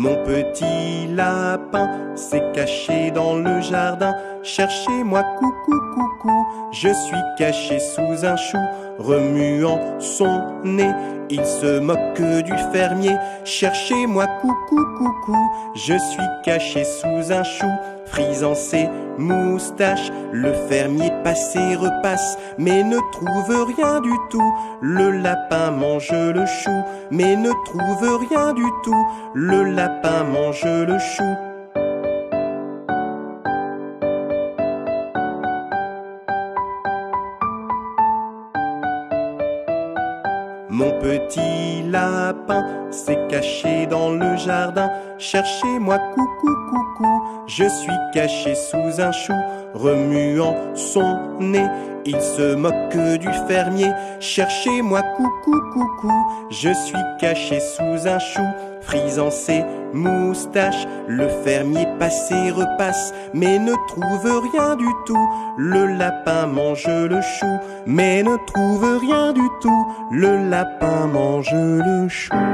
Mon petit lapin s'est caché dans le jardin. Cherchez-moi, coucou, coucou. Je suis caché sous un chou, remuant son nez. Il se moque du fermier. Cherchez-moi, coucou, coucou. Je suis caché sous un chou, frisant ses moustaches. Le fermier passe et repasse, mais ne trouve rien du tout. Le lapin mange le chou, mais ne trouve rien du tout. Le lapin mange le chou. Mon petit lapin s'est caché dans le jardin. Cherchez-moi, coucou, coucou. Je suis caché sous un chou, remuant son nez. Il se moque du fermier. Cherchez-moi, coucou, coucou. Je suis caché sous un chou, frisant ses moustaches. Le fermier passe et repasse, mais ne trouve rien du tout. Le lapin mange le chou, mais ne trouve rien du tout. Le lapin mange le chou.